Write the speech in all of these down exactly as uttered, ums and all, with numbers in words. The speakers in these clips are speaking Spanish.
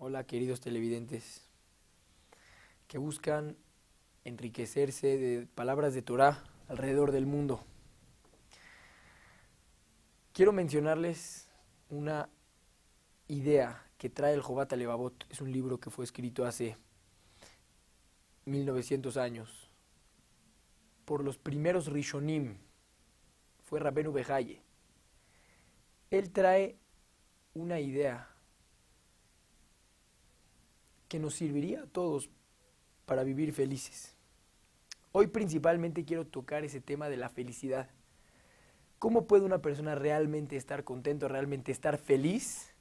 Hola queridos televidentes que buscan enriquecerse de palabras de Torah alrededor del mundo. Quiero mencionarles una idea que trae el Jobat HaLevavot. Es un libro que fue escrito hace mil novecientos años por los primeros Rishonim. Fue Rabenu Behaye. Él trae una idea que nos serviría a todos para vivir felices. Hoy principalmente quiero tocar ese tema de la felicidad. ¿Cómo puede una persona realmente estar contento, realmente estar feliz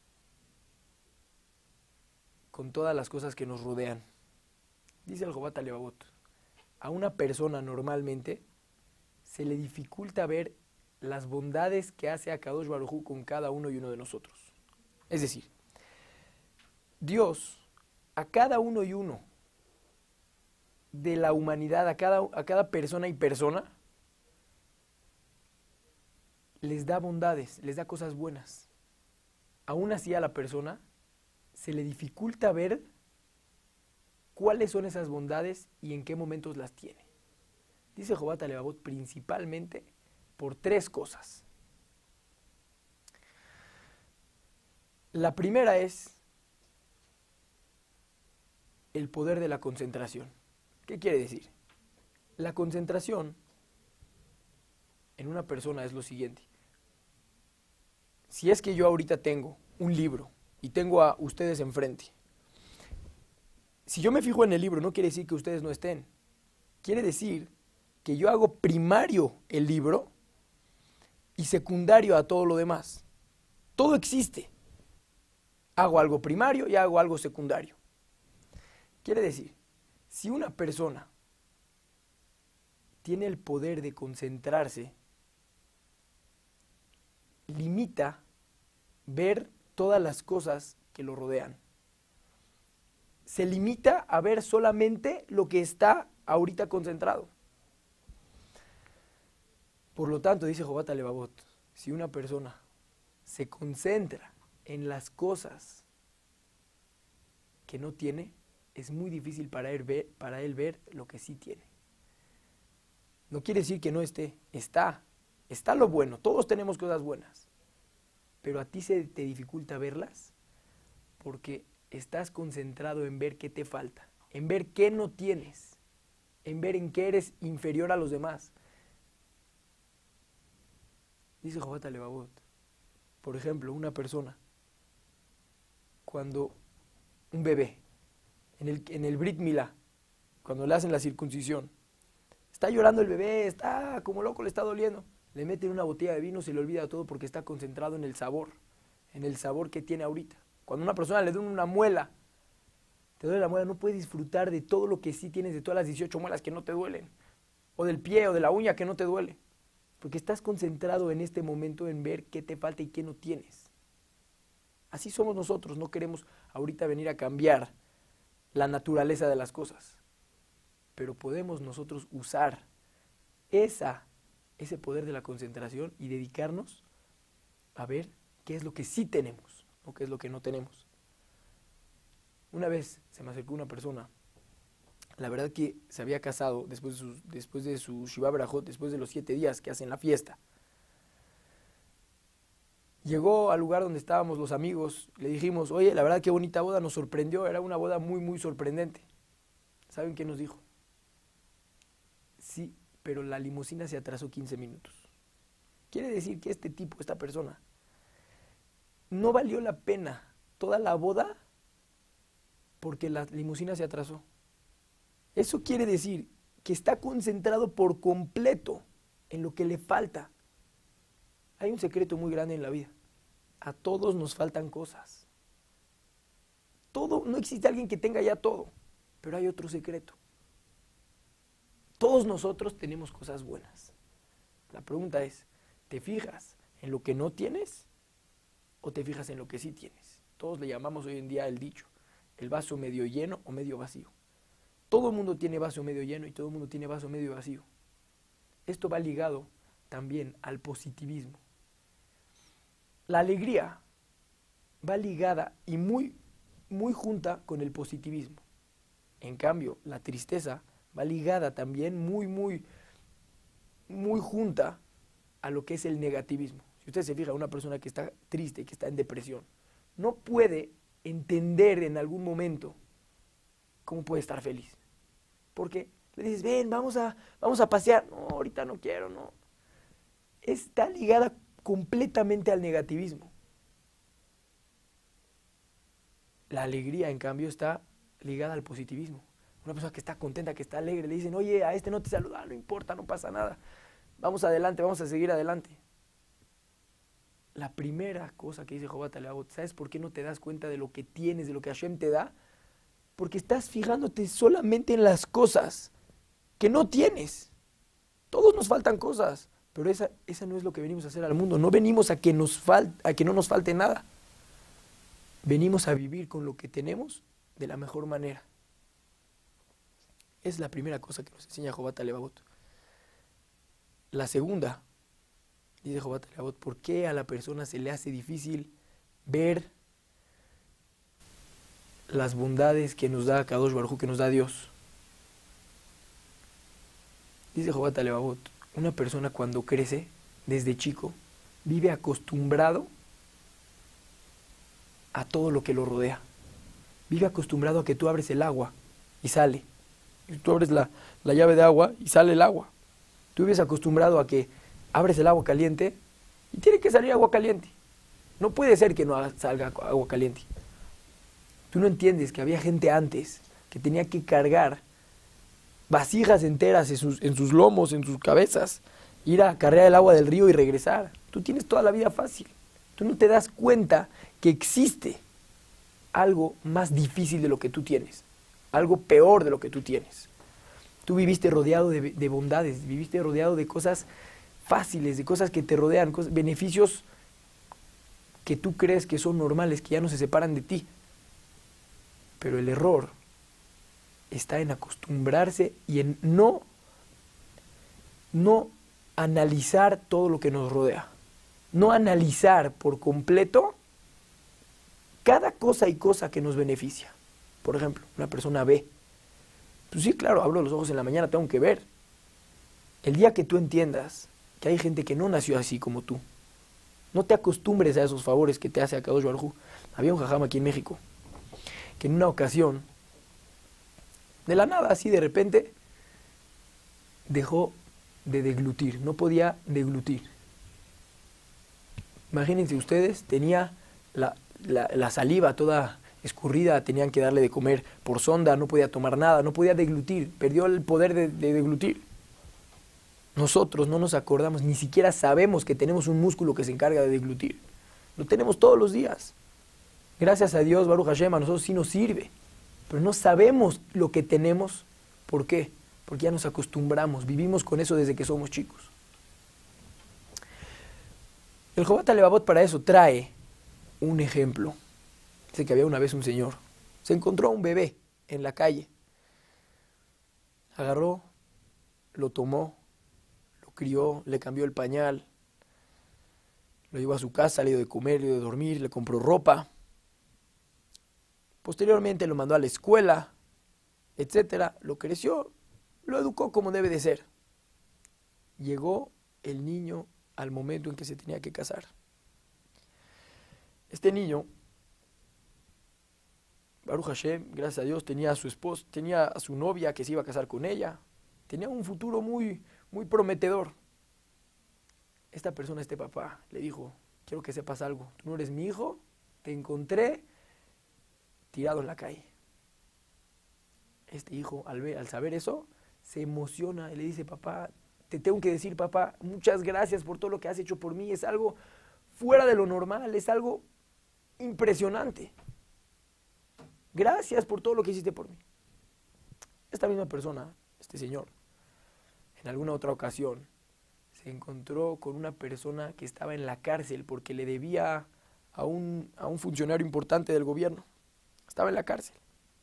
con todas las cosas que nos rodean? Dice el Jobat HaLevavot, a una persona normalmente se le dificulta ver las bondades que hace Akadosh Baruj Hu con cada uno y uno de nosotros. Es decir, Dios a cada uno y uno de la humanidad, a cada, a cada persona y persona, les da bondades, les da cosas buenas. Aún así a la persona se le dificulta ver cuáles son esas bondades y en qué momentos las tiene. Dice Jobat HaLevavot principalmente por tres cosas. La primera es el poder de la concentración. ¿Qué quiere decir? La concentración en una persona es lo siguiente. Si es que yo ahorita tengo un libro y tengo a ustedes enfrente, si yo me fijo en el libro no quiere decir que ustedes no estén. Quiere decir que yo hago primario el libro y secundario a todo lo demás. Todo existe. Hago algo primario y hago algo secundario. Quiere decir, si una persona tiene el poder de concentrarse, limita ver todas las cosas que lo rodean. Se limita a ver solamente lo que está ahorita concentrado. Por lo tanto, dice Jobat HaLevavot, si una persona se concentra en las cosas que no tiene, es muy difícil para él ver, para él ver lo que sí tiene. No quiere decir que no esté, está, está lo bueno, todos tenemos cosas buenas, pero a ti se te dificulta verlas porque estás concentrado en ver qué te falta, en ver qué no tienes, en ver en qué eres inferior a los demás. Dice Jobat HaLevavot, por ejemplo, una persona, cuando un bebé, en el, en el Brit Milá, cuando le hacen la circuncisión, está llorando el bebé, está como loco, le está doliendo, le meten una botella de vino, se le olvida todo porque está concentrado en el sabor, en el sabor que tiene ahorita. Cuando a una persona le dan una muela, te duele la muela, no puedes disfrutar de todo lo que sí tienes, de todas las dieciocho muelas que no te duelen, o del pie o de la uña que no te duele, porque estás concentrado en este momento en ver qué te falta y qué no tienes. Así somos nosotros, no queremos ahorita venir a cambiar la naturaleza de las cosas, pero podemos nosotros usar esa, ese poder de la concentración y dedicarnos a ver qué es lo que sí tenemos o qué es lo que no tenemos. Una vez se me acercó una persona, la verdad que se había casado después de su, después de su Shiva Berajot, después de los siete días que hacen la fiesta. Llegó al lugar donde estábamos los amigos, le dijimos, oye, la verdad qué bonita boda, nos sorprendió, era una boda muy, muy sorprendente. ¿Saben qué nos dijo? Sí, pero la limusina se atrasó quince minutos. Quiere decir que este tipo, esta persona, no valió la pena toda la boda porque la limusina se atrasó. Eso quiere decir que está concentrado por completo en lo que le falta. Hay un secreto muy grande en la vida. A todos nos faltan cosas. Todo, no existe alguien que tenga ya todo, pero hay otro secreto. Todos nosotros tenemos cosas buenas. La pregunta es, ¿te fijas en lo que no tienes o te fijas en lo que sí tienes? Todos le llamamos hoy en día el dicho, el vaso medio lleno o medio vacío. Todo el mundo tiene vaso medio lleno y todo el mundo tiene vaso medio vacío. Esto va ligado también al positivismo. La alegría va ligada y muy muy junta con el positivismo. En cambio, la tristeza va ligada también muy, muy, muy junta a lo que es el negativismo. Si usted se fija, una persona que está triste, que está en depresión, no puede entender en algún momento cómo puede estar feliz. Porque le dices, ven, vamos a, vamos a pasear. No, ahorita no quiero, no. Está ligada completamente al negativismo. La alegría, en cambio, está ligada al positivismo. Una persona que está contenta, que está alegre, le dicen, oye, a este no te saluda, no importa, no pasa nada. Vamos adelante, vamos a seguir adelante. La primera cosa que dice Jehová Talebabot, ¿sabes por qué no te das cuenta de lo que tienes, de lo que Hashem te da? Porque estás fijándote solamente en las cosas que no tienes. Todos nos faltan cosas, pero esa, esa no es lo que venimos a hacer al mundo. No venimos a que, nos fal, a que no nos falte nada. Venimos a vivir con lo que tenemos de la mejor manera. Es la primera cosa que nos enseña Jehová Talebabot. La segunda, dice Jehová Talebabot, ¿por qué a la persona se le hace difícil ver las bondades que nos da Kadosh Baruj Hu, que nos da Dios? Dice Jehová Talebabot, una persona cuando crece, desde chico, vive acostumbrado a todo lo que lo rodea. Vive acostumbrado a que tú abres el agua y sale. Y tú abres la, la llave de agua y sale el agua. Tú vives acostumbrado a que abres el agua caliente y tiene que salir agua caliente. No puede ser que no salga agua caliente. Tú no entiendes que había gente antes que tenía que cargar vasijas enteras en sus, en sus lomos, en sus cabezas, ir a cargar el agua del río y regresar. Tú tienes toda la vida fácil. Tú no te das cuenta que existe algo más difícil de lo que tú tienes, algo peor de lo que tú tienes. Tú viviste rodeado de, de bondades, viviste rodeado de cosas fáciles, de cosas que te rodean, cosas, beneficios que tú crees que son normales, que ya no se separan de ti. Pero el error está en acostumbrarse y en no, no analizar todo lo que nos rodea. No analizar por completo cada cosa y cosa que nos beneficia. Por ejemplo, una persona ve. Pues sí, claro, abro los ojos en la mañana, tengo que ver. El día que tú entiendas que hay gente que no nació así como tú, no te acostumbres a esos favores que te hace Akadosh Baruj Hu. Había un jajam aquí en México que en una ocasión, de la nada, así de repente, dejó de deglutir, no podía deglutir. Imagínense ustedes, tenía la, la, la saliva toda escurrida, tenían que darle de comer por sonda, no podía tomar nada, no podía deglutir, perdió el poder de, de deglutir. Nosotros no nos acordamos, ni siquiera sabemos que tenemos un músculo que se encarga de deglutir. Lo tenemos todos los días. Gracias a Dios, Baruch Hashem, a nosotros sí nos sirve. Pero no sabemos lo que tenemos. ¿Por qué? Porque ya nos acostumbramos, vivimos con eso desde que somos chicos. El Jehová Talebabot para eso trae un ejemplo. Dice que había una vez un señor, se encontró a un bebé en la calle. Agarró, lo tomó, lo crió, le cambió el pañal, lo llevó a su casa, le dio de comer, le dio de dormir, le compró ropa. Posteriormente lo mandó a la escuela, etcétera. Lo creció, lo educó como debe de ser. Llegó el niño al momento en que se tenía que casar. Este niño, Baruch Hashem, gracias a Dios, tenía a su esposa, tenía a su novia que se iba a casar con ella. Tenía un futuro muy, muy prometedor. Esta persona, este papá, le dijo, quiero que sepas algo. Tú no eres mi hijo, te encontré tirado en la calle. Este hijo, al, ver, al saber eso, se emociona y le dice, papá, te tengo que decir, papá, muchas gracias por todo lo que has hecho por mí. Es algo fuera de lo normal, es algo impresionante. Gracias por todo lo que hiciste por mí. Esta misma persona, este señor, en alguna otra ocasión, se encontró con una persona que estaba en la cárcel porque le debía a un, a un funcionario importante del gobierno. Estaba en la cárcel.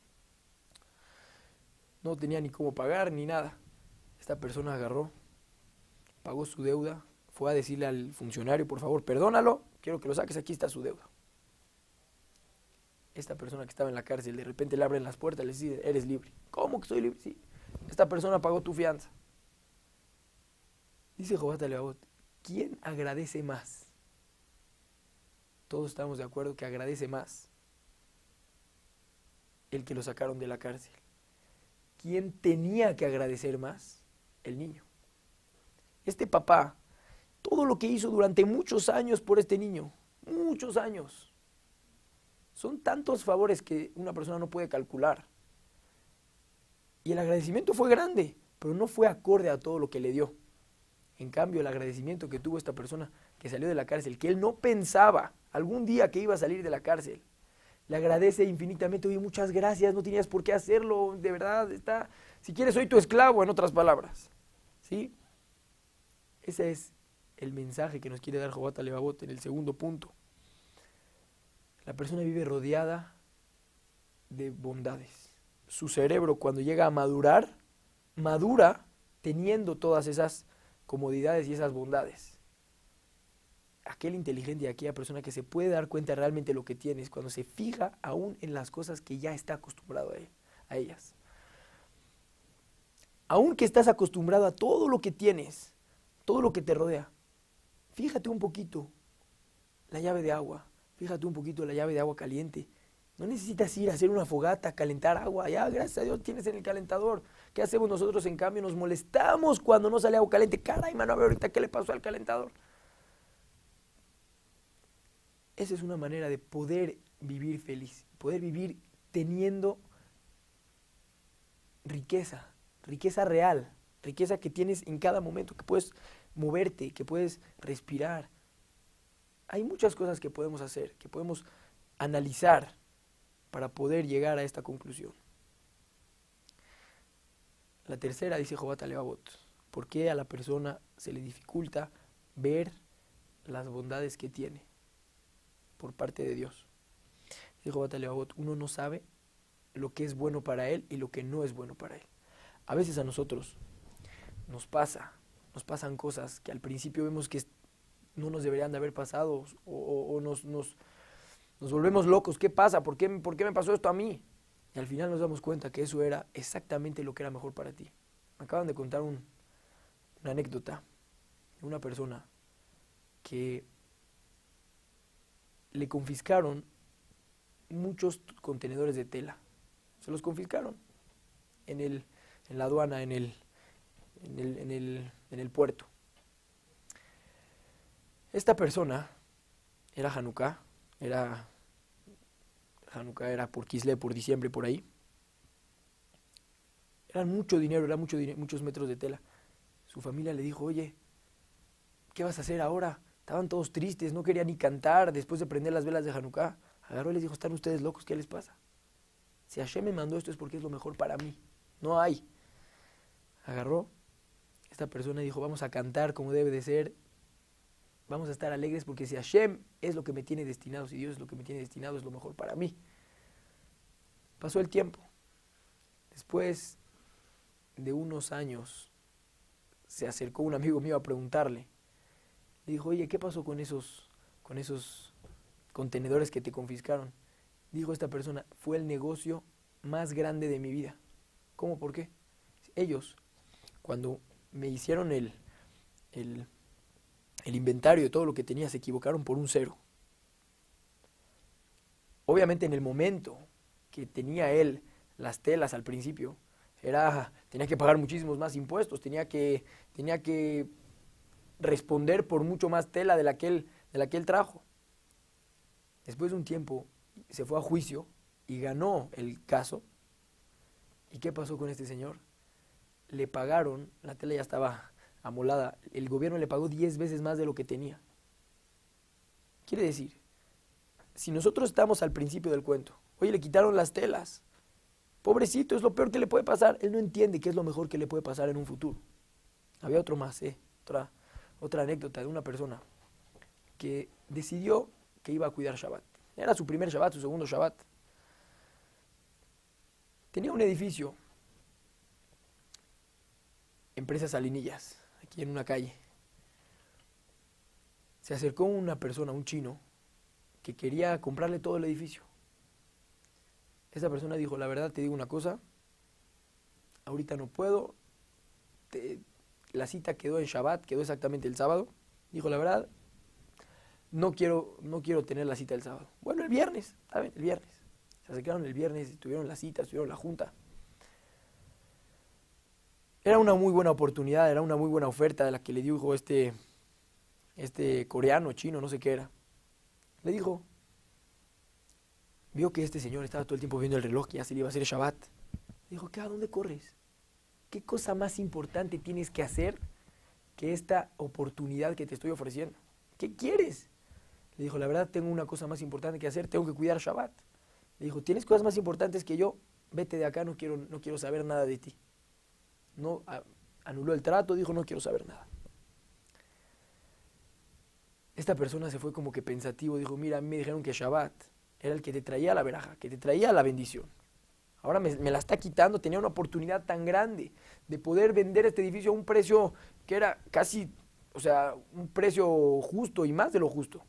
No tenía ni cómo pagar ni nada. Esta persona agarró, pagó su deuda, fue a decirle al funcionario, por favor, perdónalo, quiero que lo saques, aquí está su deuda. Esta persona que estaba en la cárcel, de repente le abren las puertas y le dicen, eres libre. ¿Cómo que soy libre? Sí. Esta persona pagó tu fianza. Dice Jobat Alevabot, ¿quién agradece más? Todos estamos de acuerdo que agradece más el que lo sacaron de la cárcel. ¿Quién tenía que agradecer más? El niño. Este papá, todo lo que hizo durante muchos años por este niño, muchos años, son tantos favores que una persona no puede calcular. Y el agradecimiento fue grande, pero no fue acorde a todo lo que le dio. En cambio, el agradecimiento que tuvo esta persona que salió de la cárcel, que él no pensaba algún día que iba a salir de la cárcel, le agradece infinitamente. Oye, muchas gracias, no tenías por qué hacerlo, de verdad, está, si quieres soy tu esclavo, en otras palabras. ¿Sí? Ese es el mensaje que nos quiere dar Jobat Alevabot en el segundo punto. La persona vive rodeada de bondades. Su cerebro, cuando llega a madurar, madura teniendo todas esas comodidades y esas bondades. Aquel inteligente y aquella persona que se puede dar cuenta realmente de lo que tienes cuando se fija aún en las cosas que ya está acostumbrado a, él, a ellas. Aún que estás acostumbrado a todo lo que tienes, todo lo que te rodea, fíjate un poquito la llave de agua, fíjate un poquito la llave de agua caliente. No necesitas ir a hacer una fogata, calentar agua. Ya, gracias a Dios, tienes en el calentador. ¿Qué hacemos nosotros, en cambio? Nos molestamos cuando no sale agua caliente. Caray, mano, a ver ahorita qué le pasó al calentador. Esa es una manera de poder vivir feliz, poder vivir teniendo riqueza, riqueza real, riqueza que tienes en cada momento, que puedes moverte, que puedes respirar. Hay muchas cosas que podemos hacer, que podemos analizar para poder llegar a esta conclusión. La tercera, dice Jobat Alevabot, ¿por qué a la persona se le dificulta ver las bondades que tiene por parte de Dios? Dice Jobat Alevabot, uno no sabe lo que es bueno para él y lo que no es bueno para él. A veces a nosotros nos pasa, nos pasan cosas que al principio vemos que no nos deberían de haber pasado o, o, o nos, nos, nos volvemos locos. ¿Qué pasa? ¿Por qué, ¿Por qué me pasó esto a mí? Y al final nos damos cuenta que eso era exactamente lo que era mejor para ti. Me acaban de contar un, una anécdota de una persona que le confiscaron muchos contenedores de tela. Se los confiscaron en, el, en la aduana, en el, en el, en el, en el puerto. Esta persona era Hanukkah, era Hanukkah era por Kislev, por diciembre, por ahí. Era mucho dinero, era mucho dinero, muchos metros de tela. Su familia le dijo, oye, ¿qué vas a hacer ahora? Estaban todos tristes, no querían ni cantar después de prender las velas de Hanukkah. Agarró y les dijo, ¿están ustedes locos? ¿Qué les pasa? Si Hashem me mandó esto es porque es lo mejor para mí. No hay. Agarró esta persona y dijo, vamos a cantar como debe de ser. Vamos a estar alegres porque si Hashem es lo que me tiene destinado, si Dios es lo que me tiene destinado, es lo mejor para mí. Pasó el tiempo. Después de unos años se acercó un amigo mío a preguntarle. Le dijo, oye, ¿qué pasó con esos, con esos contenedores que te confiscaron? Dijo esta persona, fue el negocio más grande de mi vida. ¿Cómo? ¿Por qué? Ellos, cuando me hicieron el, el, el inventario de todo lo que tenía, se equivocaron por un cero. Obviamente en el momento que tenía él las telas al principio, era, tenía que pagar muchísimos más impuestos, tenía que, tenía que responder por mucho más tela de la que él, de la que él trajo. Después de un tiempo se fue a juicio y ganó el caso. ¿Y qué pasó con este señor? Le pagaron, la tela ya estaba amolada, el gobierno le pagó diez veces más de lo que tenía. Quiere decir, si nosotros estamos al principio del cuento, oye, le quitaron las telas, pobrecito, es lo peor que le puede pasar, él no entiende qué es lo mejor que le puede pasar en un futuro. Había otro más, ¿eh? otra, otra anécdota de una persona que decidió que iba a cuidar Shabbat. Era su primer Shabbat, su segundo Shabbat. Tenía un edificio, Empresas Salinillas, aquí en una calle. Se acercó una persona, un chino, que quería comprarle todo el edificio. Esa persona dijo, la verdad te digo una cosa, ahorita no puedo, te- la cita quedó en Shabbat, quedó exactamente el sábado. Dijo, la verdad, no quiero, no quiero tener la cita el sábado. Bueno, el viernes, ¿saben? El viernes. Se acercaron el viernes, tuvieron la cita, tuvieron la junta. Era una muy buena oportunidad, era una muy buena oferta de la que le dijo este, este coreano, chino, no sé qué era. Le dijo, vio que este señor estaba todo el tiempo viendo el reloj, que ya se le iba a hacer Shabbat. Dijo, ¿qué? ¿A dónde corres? ¿Qué cosa más importante tienes que hacer que esta oportunidad que te estoy ofreciendo? ¿Qué quieres? Le dijo, la verdad tengo una cosa más importante que hacer, tengo que cuidar Shabbat. Le dijo, ¿tienes cosas más importantes que yo? Vete de acá, no quiero, no quiero saber nada de ti. No, a, anuló el trato, dijo, no quiero saber nada. Esta persona se fue como que pensativo, dijo, mira, a mí me dijeron que Shabbat era el que te traía la veraja, que te traía la bendición. Ahora me, me la está quitando, tenía una oportunidad tan grande de poder vender este edificio a un precio que era casi, o sea, un precio justo y más de lo justo.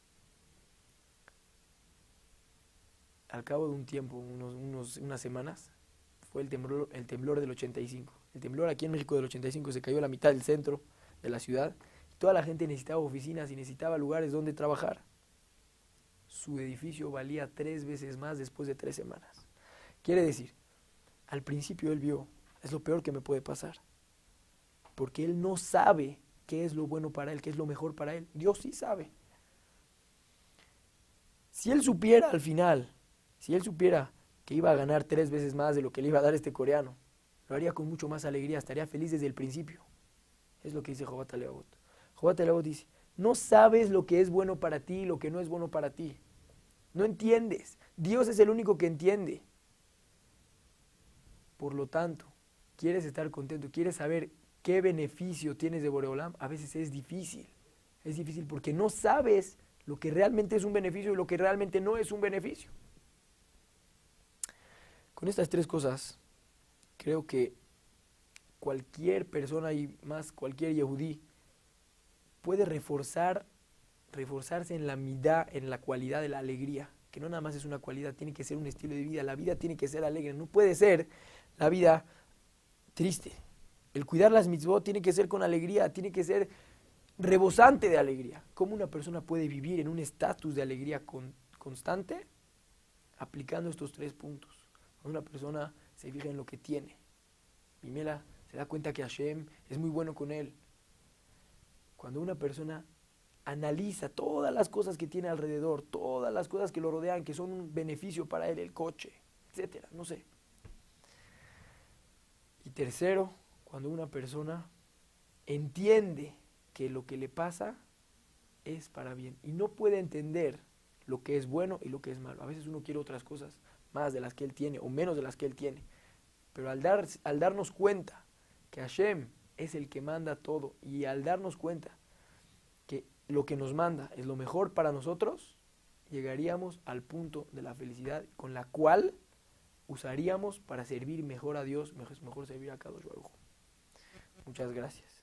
Al cabo de un tiempo, unos, unos, unas semanas, fue el temblor, el temblor del ochenta y cinco. El temblor aquí en México del ochenta y cinco se cayó a la mitad del centro de la ciudad. Toda la gente necesitaba oficinas y necesitaba lugares donde trabajar. Su edificio valía tres veces más después de tres semanas. Quiere decir, al principio él vio, es lo peor que me puede pasar. Porque él no sabe qué es lo bueno para él, qué es lo mejor para él. Dios sí sabe. Si él supiera al final, si él supiera que iba a ganar tres veces más de lo que le iba a dar este coreano, lo haría con mucho más alegría, estaría feliz desde el principio. Es lo que dice Jobat Leagot. Jobat Leagot dice, no sabes lo que es bueno para ti y lo que no es bueno para ti. No entiendes. Dios es el único que entiende. Por lo tanto, quieres estar contento, quieres saber qué beneficio tienes de Boreolam, a veces es difícil. Es difícil porque no sabes lo que realmente es un beneficio y lo que realmente no es un beneficio. Con estas tres cosas, creo que cualquier persona y más cualquier yehudí puede reforzar, reforzarse en la midá, en la cualidad de la alegría, que no nada más es una cualidad, tiene que ser un estilo de vida. La vida tiene que ser alegre, no puede ser la vida triste. El cuidar las mitzvot tiene que ser con alegría, tiene que ser rebosante de alegría. ¿Cómo una persona puede vivir en un estatus de alegría con, constante? Aplicando estos tres puntos. Cuando una persona se fija en lo que tiene, Mimela se da cuenta que Hashem es muy bueno con él. Cuando una persona analiza todas las cosas que tiene alrededor, todas las cosas que lo rodean, que son un beneficio para él, el coche, etcétera, no sé. Y tercero, cuando una persona entiende que lo que le pasa es para bien y no puede entender lo que es bueno y lo que es malo. A veces uno quiere otras cosas más de las que él tiene o menos de las que él tiene. Pero al, dar, al darnos cuenta que Hashem es el que manda todo y al darnos cuenta que lo que nos manda es lo mejor para nosotros, llegaríamos al punto de la felicidad con la cual usaríamos para servir mejor a Dios, mejor, mejor servir a Kadosh Baruj Hu. Muchas gracias.